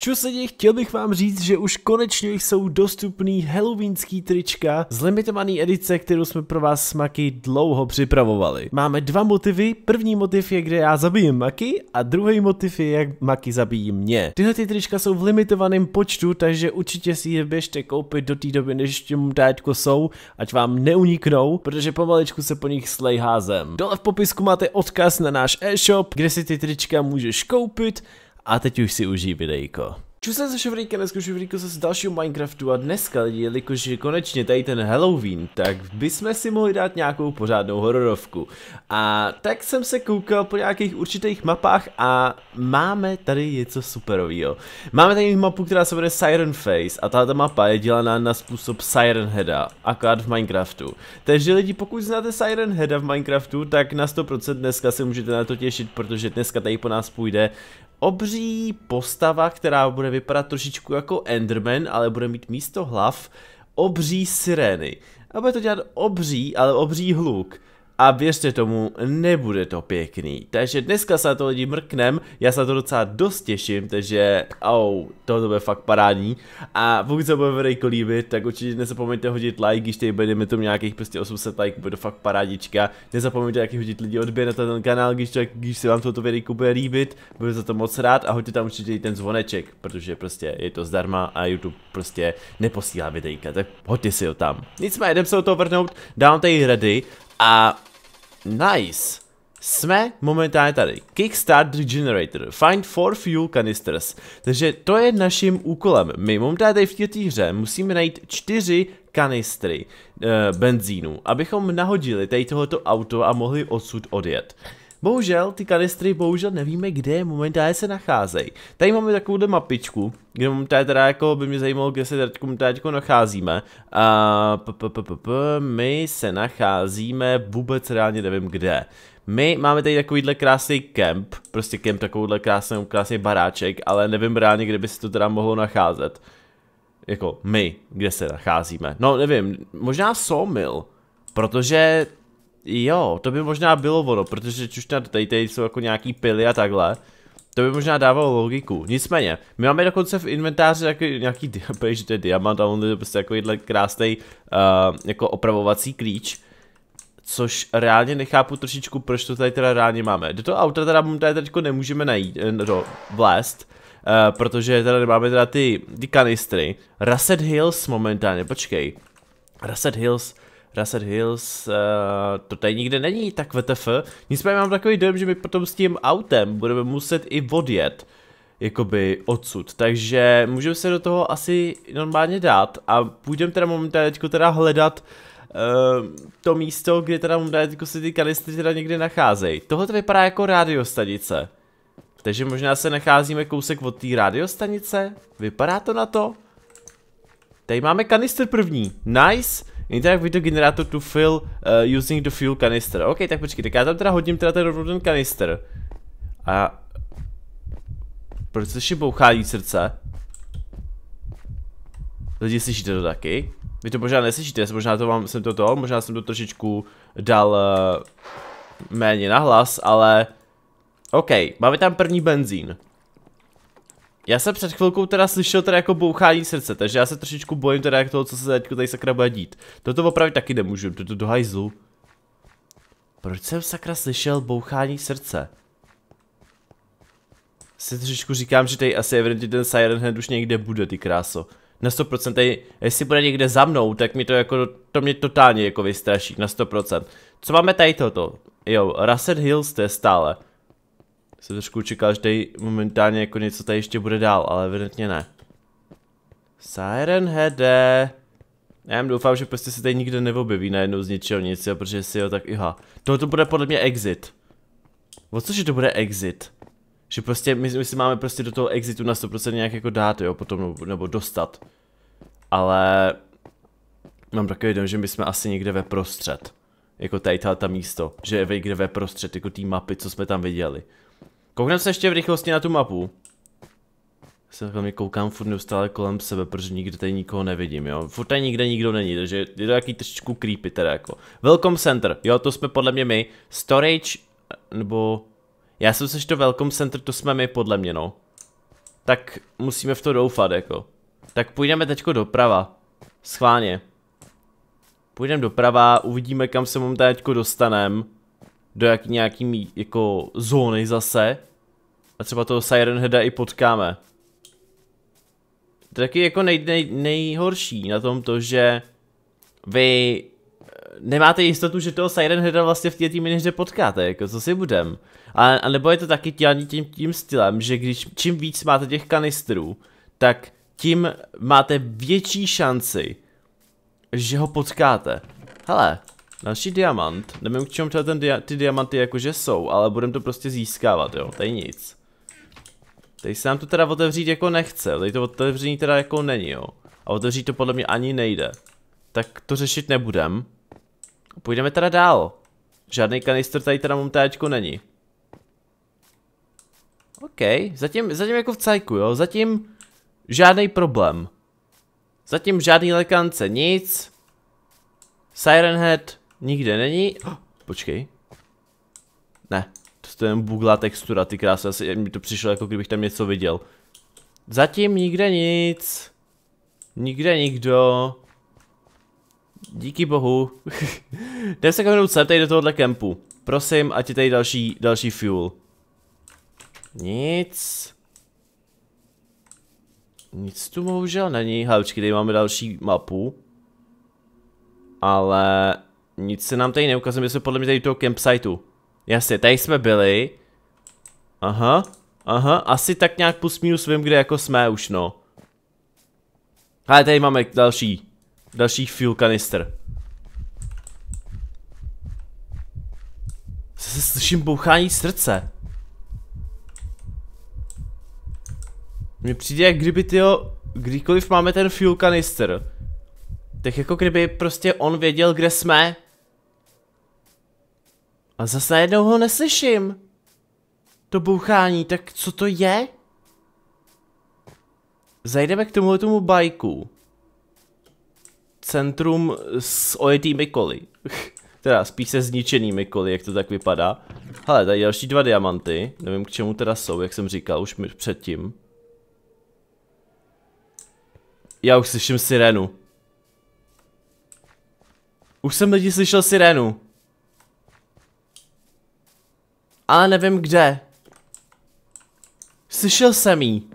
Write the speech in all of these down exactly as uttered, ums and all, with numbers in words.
Čus lidi, chtěl bych vám říct, že už konečně jsou dostupný halloweenský trička z limitované edice, kterou jsme pro vás s Maki dlouho připravovali. Máme dva motivy, první motiv je, kde já zabijím Maki a druhý motiv je, jak Maki zabíjí mě. Tyhle ty trička jsou v limitovaném počtu, takže určitě si je běžte koupit do té doby, než těm táčko jsou, ať vám neuniknou, protože pomaličku se po nich slejhá zem. Dole v popisku máte odkaz na náš e-shop, kde si ty trička můžeš koupit. A teď už si užij videjko. Čus se Šofrýka, dneska Šofrýko se z dalšího Minecraftu a dneska lidi, jelikož je konečně tady ten Halloween, tak bychom si mohli dát nějakou pořádnou hororovku. A tak jsem se koukal po nějakých určitých mapách a máme tady něco superovýho. Máme tady mapu, která se jmenuje Siren Face a tato mapa je dělaná na způsob Siren Heada, akorát v Minecraftu. Takže lidi, pokud znáte Siren Heada v Minecraftu, tak na sto procent dneska se můžete na to těšit, protože dneska tady po nás půjde obří postava, která bude vypadat trošičku jako Enderman, ale bude mít místo hlav obří sirény. A bude to dělat obří, ale obří hluk. A věřte tomu, nebude to pěkný. Takže dneska se na to lidi mrknem, já se na to docela dost těším, takže au, tohle bude fakt parádní. A pokud se bude videjko líbit, tak určitě nezapomeňte hodit like, když tady budeme tomu nějakých prostě osm set like, bude to fakt parádička. Nezapomeňte jaký hodit lidi odběr na ten kanál, když, to, když se vám toto videjko bude líbit, budu za to moc rád a hoďte tam určitě i ten zvoneček, protože prostě je to zdarma a YouTube prostě neposílá videjka, tak hoďte si ho tam. Nicméně, jdem se o toho vrhnout, dám tady ready. A nice. Jsme momentálně tady. Kickstart the generator. Find four fuel canisters. Takže to je naším úkolem. My momentálně tady v této hře musíme najít čtyři kanistry e, benzínu, abychom nahodili tady tohoto auto a mohli odsud odjet. Bohužel, ty kanistry, bohužel nevíme, kde momentálně se nacházejí. Tady máme takovouhle mapičku, kde momentálně teda jako by mě zajímalo, kde se teď momentálně nacházíme. A p -p -p -p -p my se nacházíme vůbec reálně nevím kde. My máme tady takovýhle krásný kemp, prostě kemp, takovouhle krásný, krásný baráček, ale nevím reálně, kde by se to teda mohlo nacházet. Jako my, kde se nacházíme. No nevím, možná sawmill, protože jo, to by možná bylo ono, protože už tady, tady jsou jako nějaký pily a takhle. To by možná dávalo logiku. Nicméně, my máme dokonce v inventáři nějaký, nějaký že to je diamant a on je prostě takovýhle krásný uh, jako opravovací klíč. Což reálně nechápu trošičku, proč to tady teda reálně máme. Do toho auta teda tady teďko nemůžeme najít, no, vlézt. Uh, protože teda nemáme teda ty, ty kanistry. Russet Hills momentálně, počkej. Russet Hills... Russet Hills, uh, to tady nikde není, tak W T F. Nicméně mám takový dojem, že my potom s tím autem budeme muset i odjet, jakoby odsud. Takže můžeme se do toho asi normálně dát a půjdeme teda momentálně teďko teda hledat uh, to místo, kde teda momentálně teďko se ty kanistry teda někde nacházejí. Tohle to vypadá jako rádiostanice. Takže možná se nacházíme kousek od té rádiostanice. Vypadá to na to? Tady máme kanistr první. Nice. Interact with the generator to fill uh, using the fuel canister. OK, tak počkej, tak já tam teda hodím teda ten, ten kanister. A... Proč se bouchání srdce? Lidi, slyšíte to taky? Vy to možná neslyšíte, možná to mám, jsem to to, možná jsem to trošičku dal uh, méně nahlas, ale... OK, máme tam první benzín. Já jsem před chvilkou teda slyšel teda jako bouchání srdce, takže já se trošičku bojím teda jak toho, co se teďko tady sakra bude dít. Toto opravit taky nemůžu, toto do hajzlu. Proč jsem sakra slyšel bouchání srdce? Si trošičku říkám, že tady asi evidentně ten Siren Head už někde bude, ty kráso. Na sto procent tady, jestli bude někde za mnou, tak mi to jako, to mě totálně jako vystraší, na sto procent. Co máme tady toto? Jo, Russet Hills to je stále. Jsem trošku čekal, že tady momentálně jako něco tady ještě bude dál, ale evidentně ne. Siren Heade. Já jen doufám, že prostě se tady nikde neobjeví najednou z ničeho nic, jo, protože si jo tak iha. Tohle to bude podle mě exit. O cože to bude exit? Že prostě my, my si máme prostě do toho exitu na sto procent nějak jako dát, jo, potom nebo dostat. Ale mám takový dojem, že my jsme asi někde ve prostřed. Jako tady ta místo, že je někde ve prostřed, jako té mapy, co jsme tam viděli. Koukneme se ještě v rychlosti na tu mapu. Se takhle koukám furt neustále kolem sebe, protože nikde tady nikoho nevidím, jo. Furt tady nikde nikdo není, takže je to takový trošičku creepy teda jako. Welcome Center, jo, to jsme podle mě my. Storage, nebo... Já jsem se, že to Welcome Center, to jsme my podle mě, no. tak musíme v to doufat, jako. Tak půjdeme teďko doprava. Schválně. Půjdeme doprava, uvidíme, kam se momentálně teďko dostanem. Do jak nějaký jako zóny zase. A třeba toho Siren Heada i potkáme. To je taky jako nej, nej, nejhorší na tom to, že vy nemáte jistotu, že toho Siren Heada vlastně v té minihře potkáte, jako co si budem. A, a nebo je to taky dělaný tím, tím stylem, že když čím víc máte těch kanistrů, tak tím máte větší šanci, že ho potkáte. Hele, další diamant. Nevím, k čemu ten dia ty diamanty jakože jsou, ale budeme to prostě získávat, jo, tady nic. Tady se nám to teda otevřít jako nechce, tady to otevření teda jako není, jo. A otevřít to podle mě ani nejde. Tak to řešit nebudem. Půjdeme teda dál. Žádný kanistr tady teda momentáčko není. OK, zatím, zatím jako v cajku, jo, zatím žádný problém. Zatím žádný lekance, nic. Siren Head nikde není. Oh, počkej. Ne, to je jen buglá textura, ty krásy, asi mi to přišlo jako kdybych tam něco viděl. Zatím nikde nic. Nikde nikdo. Díky bohu. Jdem se kamenout sem tady do tohohle kempu. Prosím, ať je tady další, další fuel. Nic. Nic tu bohužel není. Hele, počkej, tady máme další mapu. Ale nic se nám tady neukazuje, my jsme podle mě tady toho campsiteu. Jasně, tady jsme byli. Aha, aha, asi tak nějak plus minus vím, kde jako jsme už, no. Hele, tady máme další, další fuel kanister. Zase slyším bouchání srdce. Mně přijde, jak kdyby tyjo, kdykoliv máme ten fuel kanister, tak jako kdyby prostě on věděl, kde jsme. A zase najednou ho neslyším. To bouchání, tak co to je? Zajdeme k tomuhle tomu bajku. Centrum s ojetými koly. Teda spíš se zničenými koly, jak to tak vypadá. Hele, tady další dva diamanty. Nevím, k čemu teda jsou, jak jsem říkal už předtím. Já už slyším sirénu. Už jsem lidi slyšel sirénu. Ale nevím kde. Slyšel jsem jí.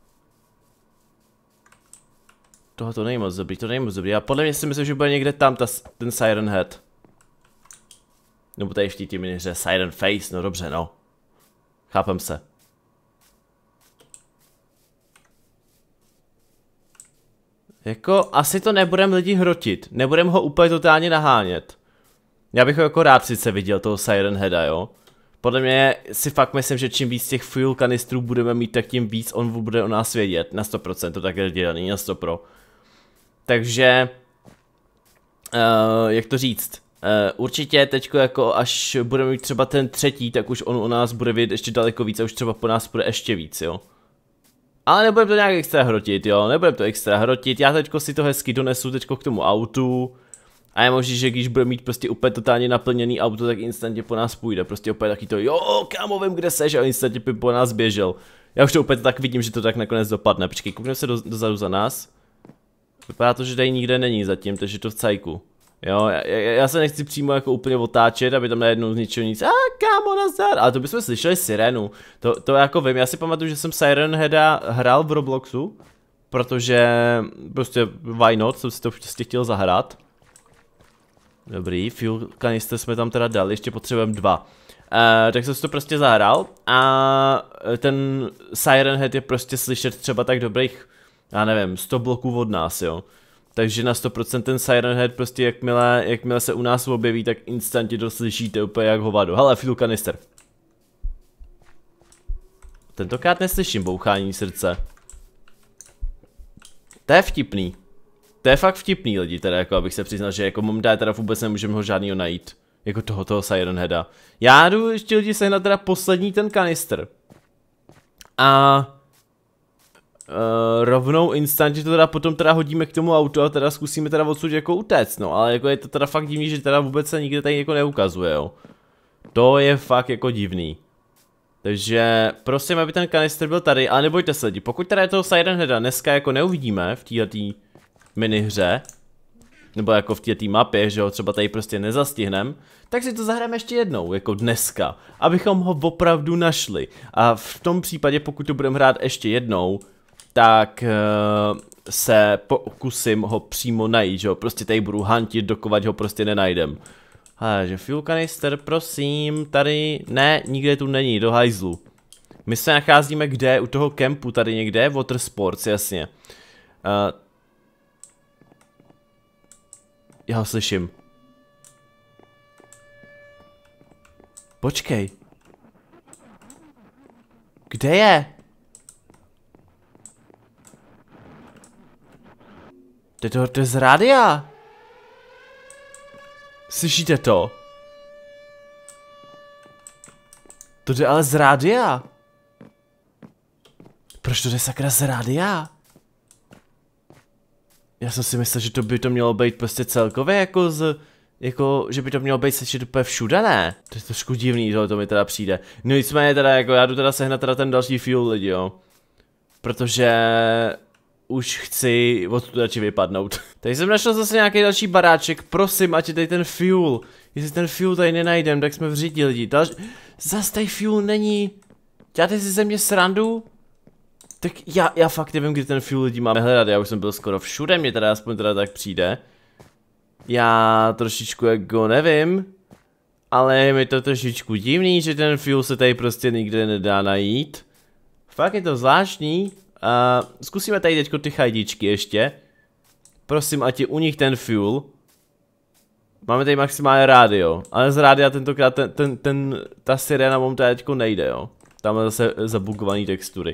Tohle to není moc dobrý, to není moc dobrý. Já podle mě si myslím, že bude někde tam ta, ten Siren Head. Nebo tady v té miniře Siren Face, no dobře, no. Chápem se. Jako, asi to nebudem lidi hrotit. Nebudem ho úplně totálně nahánět. Já bych ho jako rád sice viděl, toho Siren Heada, jo. Podle mě si fakt myslím, že čím víc těch fuel kanistrů budeme mít, tak tím víc on bude o nás vědět. Na sto procent to tak je dělaný, na sto procent. Takže, uh, jak to říct, uh, určitě teďko jako až budeme mít třeba ten třetí, tak už on o nás bude vědět ještě daleko víc a už třeba po nás bude ještě víc, jo. Ale nebudem to nějak extra hrotit, jo, nebudem to extra hrotit, já teďko si to hezky donesu teďko k tomu autu. A je možný, že když bude mít prostě úplně totálně naplněný auto, tak instantně po nás půjde, prostě úplně taky to, jo, kámo, vím, kde seš, a instantně by po nás běžel. Já už to úplně tak vidím, že to tak nakonec dopadne, počkej, koukneme se do, dozadu za nás. Vypadá to, že tady nikde není zatím, takže to v cajku. Jo, já, já, já se nechci přímo jako úplně otáčet, aby tam najednou z ničeho nic, a kámo, nazdar, ale to bychom slyšeli sirénu, to, to jako vím, já si pamatuju, že jsem Siren Heada hrál v Robloxu, protože prostě why not, jsem si to prostě chtěl zahrát. Dobrý, fuel kanister jsme tam teda dali, ještě potřebujeme dva. Uh, tak jsem si to prostě zahrál a ten Siren Head je prostě slyšet třeba tak dobrých, já nevím, sto bloků od nás, jo. Takže na sto procent ten Siren Head prostě jakmile, jakmile se u nás objeví, tak instantně to slyšíte úplně jak hovado. Hele, fuel kanister. Tentokrát neslyším bouchání srdce. To je vtipný. To je fakt vtipný lidi, teda jako abych se přiznal, že jako momentálně teda vůbec nemůžeme ho žádnýho najít. Jako toho, toho Siren Heada. Já jdu ještě lidi sehnat teda poslední ten kanister. A uh, rovnou instantně to teda potom teda hodíme k tomu autu a teda zkusíme teda odsud jako utéct, no. Ale jako je to teda fakt divný, že teda vůbec se nikde tady jako neukazuje, jo. To je fakt jako divný. Takže prosím, aby ten kanister byl tady, ale nebojte se lidi, pokud teda je toho Siren Heada dneska jako neuvidíme v této minihře, nebo jako v této mapě, že ho třeba tady prostě nezastihnem, tak si to zahrajeme ještě jednou, jako dneska, abychom ho opravdu našli. A v tom případě, pokud to budeme hrát ještě jednou, tak uh, se pokusím ho přímo najít, že jo, prostě tady budu huntit, dokovat ho prostě nenajdem. Takže fuel kanister, prosím, tady, ne, nikde tu není, do hajzlu. My se nacházíme kde? U toho kempu tady někde, Water Sports, jasně. Uh, já ho slyším. Počkej. Kde je? To je to, to je z rádia. Slyšíte to? To jde ale z rádia. Proč to jde sakra z rádia? Já jsem si myslel, že to by to mělo být prostě celkově jako z... Jako, že by to mělo být slyšet úplně všude, ne? To je trošku divný, tohle to mi teda přijde. No nicméně teda jako, já jdu teda sehnat teda ten další fuel lidi, jo. Protože... Už chci odtud radši vypadnout. Tady jsem našel zase nějaký další baráček, prosím, ať je tady ten fuel. Jestli ten fuel tady nenajdem, tak jsme v řidi lidi. Další... Zas tady fuel není. Děláte si ze mě srandu? Tak já, já fakt nevím, kdy ten fuel lidi máme hledat, já už jsem byl skoro všude, mě teda aspoň teda tak přijde. Já trošičku jako nevím. Ale je mi to trošičku divný, že ten fuel se tady prostě nikde nedá najít. Fakt je to zvláštní. Uh, zkusíme tady teďko ty chajdičky ještě. Prosím, ať je u nich ten fuel. Máme tady maximálně rádio. Ale z rádia tentokrát ten, ten, ten, ta sirena mom tady teďko nejde, jo. Tam je zase zabugovaný textury.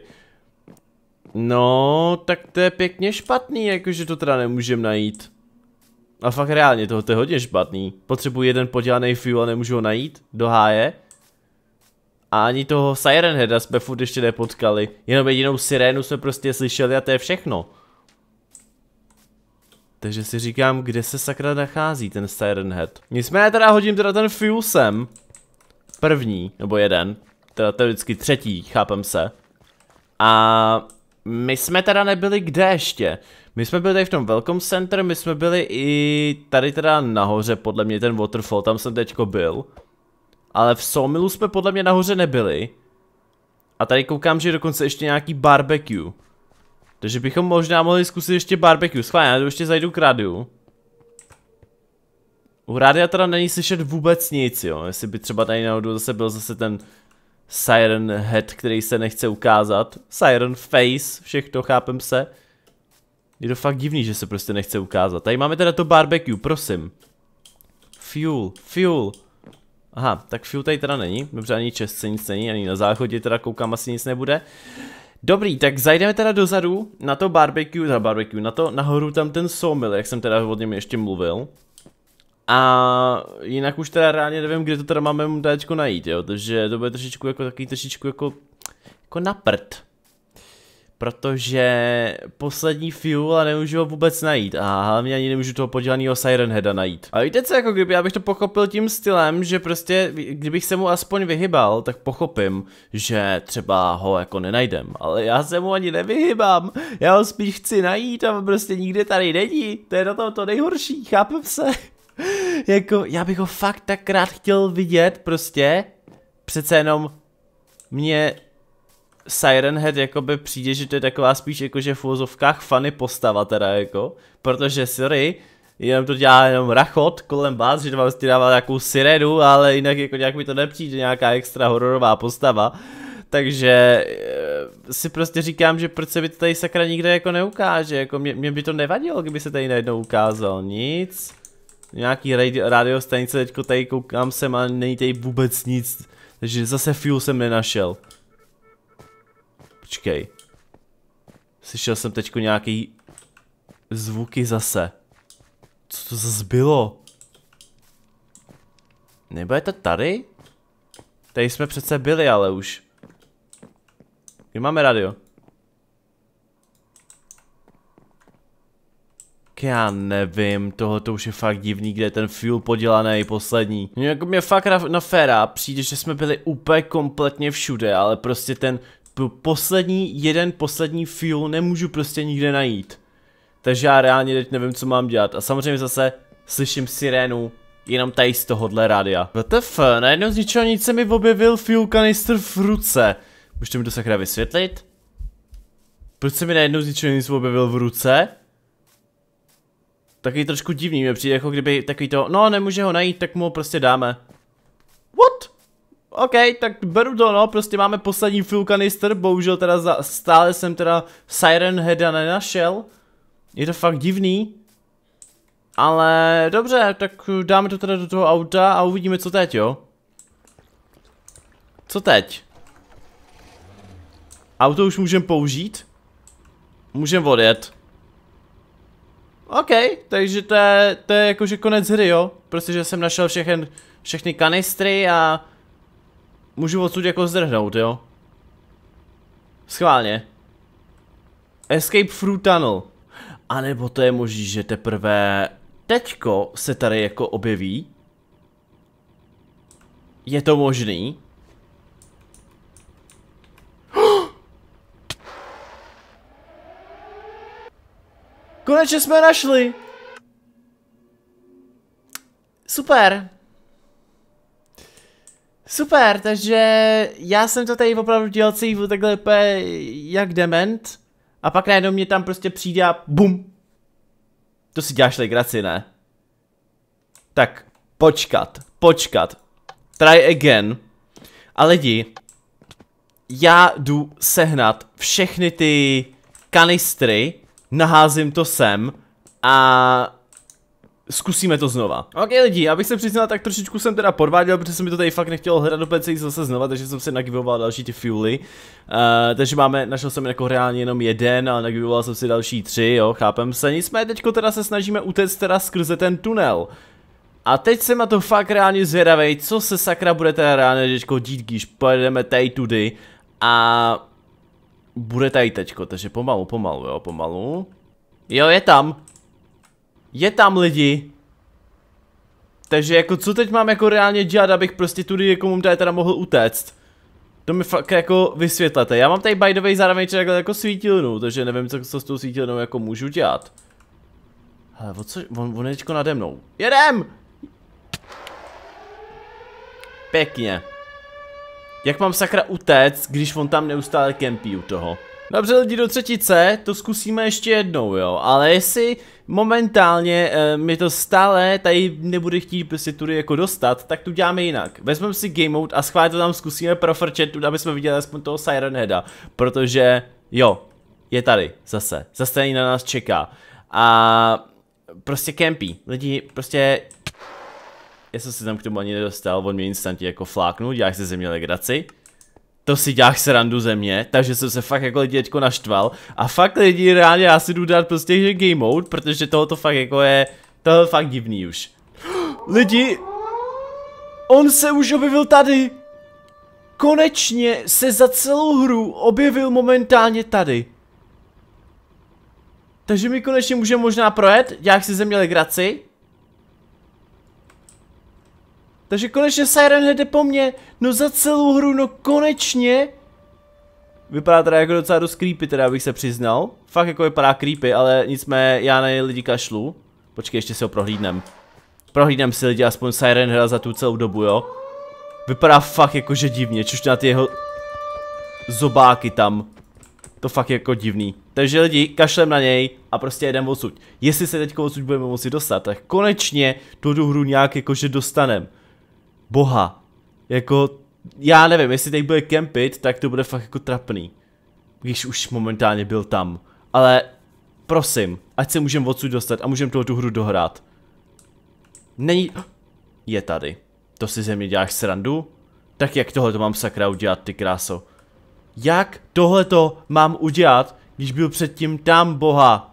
No, tak to je pěkně špatný, jakože to teda nemůžeme najít. A fakt reálně, toho to je hodně špatný. Potřebuji jeden podělaný fuel a nemůžu ho najít do háje. A ani toho Siren Heada jsme furt ještě nepotkali. Jenom jedinou sirénu jsme prostě slyšeli a to je všechno. Takže si říkám, kde se sakra nachází ten Siren Head. Nicméně teda hodím teda ten fuel sem. První, nebo jeden. Teda teoreticky třetí, chápem se. A my jsme teda nebyli kde ještě. My jsme byli tady v tom Welcome Center, my jsme byli i tady teda nahoře, podle mě ten waterfall, tam jsem teďko byl. Ale v Sawmillu jsme podle mě nahoře nebyli. A tady koukám, že je dokonce ještě nějaký barbecue. Takže bychom možná mohli zkusit ještě barbecue. Schválně, já ještě zajdu k rádiu. U rádia teda není slyšet vůbec nic, jo. Jestli by třeba tady náhodou zase byl zase ten Siren Head, který se nechce ukázat. Siren Face, všechno, chápem se. Je to fakt divný, že se prostě nechce ukázat. Tady máme teda to barbecue, prosím. Fuel, fuel. Aha, tak fuel tady teda není, dobře, ani čestce nic není, ani na záchodě teda koukám, asi nic nebude. Dobrý, tak zajdeme teda dozadu na to barbecue, na barbecue, na to nahoru tam ten sawmill, jak jsem teda od něm ještě mluvil. A jinak už teda reálně nevím, kde to teda máme teďko najít, jo, takže to bude trošičku jako takový trošičku jako, jako na prd. Protože poslední fuel a nemůžu ho vůbec najít a hlavně ani nemůžu toho podělanýho Siren Heada najít. A víte co, jako kdyby já bych to pochopil tím stylem, že prostě kdybych se mu aspoň vyhybal, tak pochopím, že třeba ho jako nenajdem. Ale já se mu ani nevyhybám, já ho spíš chci najít a prostě nikde tady není, to je na tom to nejhorší, chápem se. Jako já bych ho fakt tak rád chtěl vidět prostě, přece jenom mě... Siren Head jakoby přijde, že to je taková spíš jakože v uvozovkách funny postava teda jako, protože sorry, jenom to dělá jenom rachot kolem vás, že to vlastně dává nějakou sirenu, ale jinak jako nějak mi to nepřijde nějaká extra hororová postava, takže e, si prostě říkám, že proč se mi to tady sakra nikde jako neukáže, jako mě, mě by to nevadilo, kdyby se tady najednou ukázal, nic, nějaký radio, radiostanice teďko tady koukám sem a není tady vůbec nic, takže zase fuel jsem nenašel. Počkej. Slyšel jsem teďko nějaký zvuky zase. Co to zase bylo? Nebo je to tady? Tady jsme přece byli, ale už. Kde máme radio? Já nevím, tohle už je fakt divný, kde je ten fuel podělaný poslední. Jako mě fakt na, na féra přijde, že jsme byli úplně kompletně všude, ale prostě ten poslední, jeden poslední fuel nemůžu prostě nikde najít. Takže já reálně teď nevím, co mám dělat. A samozřejmě zase slyším sirénu jenom tady z tohohle rádia. W T F, najednou z ničeho nic se mi objevil fuel kanister v ruce. Můžete mi to sakra vysvětlit? Proč se mi najednou z ničeho nic objevil v ruce? Taky trošku divný, mě přijde jako kdyby takový to, no nemůže ho najít, tak mu ho prostě dáme. What? OK, tak beru to, no, prostě máme poslední fuel kanister, bohužel teda za, stále jsem teda Siren Heada nenašel. Je to fakt divný. Ale dobře, tak dáme to teda do toho auta a uvidíme, co teď, jo? Co teď? Auto už můžeme použít? Můžeme odjet. OK, takže to je, to je jakože konec hry, jo? Prostě, že jsem našel všechny, všechny kanistry a můžu odsud jako zdrhnout, jo? Schválně. Escape through tunnel. A nebo to je možný, že teprve teďko se tady jako objeví? Je to možný? Konečně jsme našli! Super! Super, takže já jsem to tady opravdu dělal celý takhle úplně jak dement. A pak najednou mě tam prostě přijde a bum! To si děláš legraci, ne? Tak, počkat, počkat. Try again. A lidi, já jdu sehnat všechny ty kanistry, naházím to sem a zkusíme to znova. Ok lidi, abych se přiznal, tak trošičku jsem teda podváděl, protože se mi to tady fakt nechtělo hledat do P C zase znova, takže jsem se nagivoval další ty fuely. Uh, takže máme, našel jsem jako reálně jenom jeden, ale nagivoval jsem si další tři, jo, chápem se. Nicméně teďko teda se snažíme utéct teda skrze ten tunel. A teď jsem na to fakt reálně zvědavej, co se sakra bude teda reálně teďko dít, když pojedeme tady tudy a bude tady teďko, takže pomalu, pomalu, jo, pomalu. Jo, je tam. Je tam lidi. Takže jako co teď mám jako reálně dělat, abych prostě tudy jako tady teda mohl utéct. To mi fakt jako vysvětlete. Já mám tady by the way zároveň takhle jako svítilnu, takže nevím, co, co s tou svítilnou jako můžu dělat. Hele, o co, on, on je teďko nade mnou. Jedem! Pěkně. Jak mám sakra utéct, když on tam neustále kempí u toho? Dobře lidi, do třetice, to zkusíme ještě jednou, jo, ale jestli momentálně e, mi to stále tady nebude chtít prostě tudy jako dostat, tak tu děláme jinak. Vezmeme si game mode a schválně to tam zkusíme profrčet, tu, aby jsme viděli aspoň toho Siren Heada, protože jo, je tady, zase, zase tady na nás čeká a prostě campy, lidi, prostě, já jsem si tam k tomu ani nedostal, on mě instantně jako fláknul, děláš se ze mě legraci. To si děláš srandu ze mě, takže jsem se fakt jako lidi teďko naštval. A fakt lidi, reálně já si jdu dát prostě že game mode, protože tohoto fakt jako je, tohle je fakt divný už. Lidi, on se už objevil tady. Konečně se za celou hru objevil momentálně tady. Takže my konečně můžeme možná projet, děláš si ze mě legraci. Takže konečně Siren Head jde po mně, no za celou hru, no konečně. Vypadá teda jako docela dost creepy, teda abych se přiznal. Fakt jako vypadá creepy, ale nicméně já na něj lidi kašlu. Počkej, ještě si ho prohlídnem. Prohlídnem si lidi aspoň Siren Head za tu celou dobu, jo. Vypadá fakt jakože divně, čuž na ty jeho zobáky tam. To fakt jako divný. Takže lidi, kašlem na něj a prostě jedem odsud. Jestli se teďko odsud budeme moci dostat, tak konečně tu hru nějak jakože dostanem. Boha, jako, já nevím, jestli teď bude kempit, tak to bude fakt jako trapný. Když už momentálně byl tam. Ale, prosím, ať se můžeme odsud dostat a můžeme tu hru dohrát. Není, je tady. To si ze mě děláš srandu? Tak jak tohle mám sakra udělat, ty kráso? Jak tohleto mám udělat, když byl předtím tam, boha?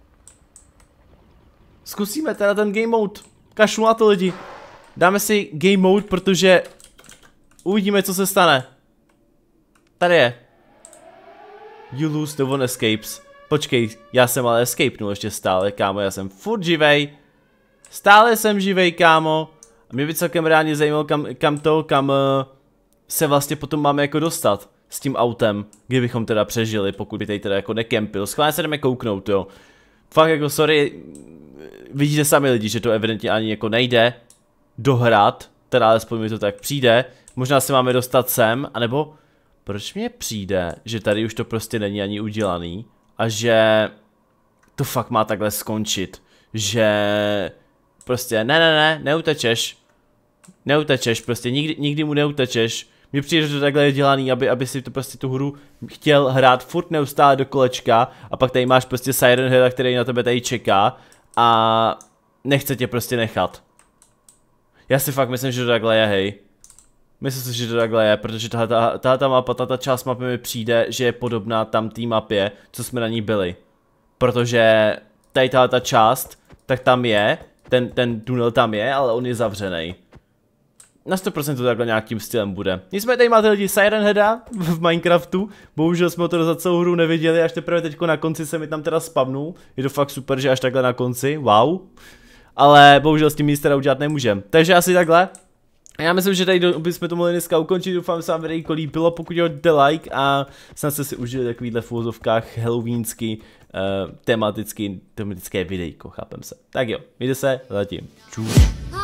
Zkusíme teda ten game mode. Kašlu na to lidi. Dáme si game mode, protože uvidíme, co se stane. Tady je. You lose, no one escapes. Počkej, já jsem ale escapenul ještě stále, kámo, já jsem furt živej. Stále jsem živej, kámo. A mě by celkem reálně zajímalo, kam, kam to, kam uh, se vlastně potom máme jako dostat s tím autem, kdybychom teda přežili, pokud by tady teda jako nekempil. Schválně se jdeme kouknout, jo. Fakt jako sorry, vidíte sami lidi, že to evidentně ani jako nejde dohrát, teda alespoň mi to tak přijde. Možná se máme dostat sem, anebo proč mně přijde, že tady už to prostě není ani udělaný a že to fakt má takhle skončit, že prostě ne, ne, ne, neutečeš, neutečeš, prostě nikdy, nikdy mu neutečeš. Mně přijde, že to takhle je dělaný, aby, aby si to prostě tu hru chtěl hrát furt neustále do kolečka a pak tady máš prostě Siren Heada, který na tebe tady čeká a nechce tě prostě nechat. Já si fakt myslím, že to takhle je, hej. Myslím si, že to takhle je, protože tahle ta mapa, tato část mapy mi přijde, že je podobná tam té mapě, co jsme na ní byli. Protože tady tahle část, tak tam je, ten, ten tunel tam je, ale on je zavřený. Na sto procent to takhle nějakým stylem bude. Nicméně tady máte lidi Siren Heada v Minecraftu, bohužel jsme to za celou hru neviděli, až teprve teďko na konci se mi tam teda spavnul. Je to fakt super, že až takhle na konci, wow. Ale bohužel s tím nic teda udělat nemůžem. Takže asi takhle. Já myslím, že tady bychom to mohli dneska ukončit, doufám, že se vám videjko líbilo, pokud jo, dejte like a snad jste si užili takovýhle v úvozovkách halloweenský, uh, tematický, tematické videjko, chápem se. Tak jo, mějte se, zatím. Čus.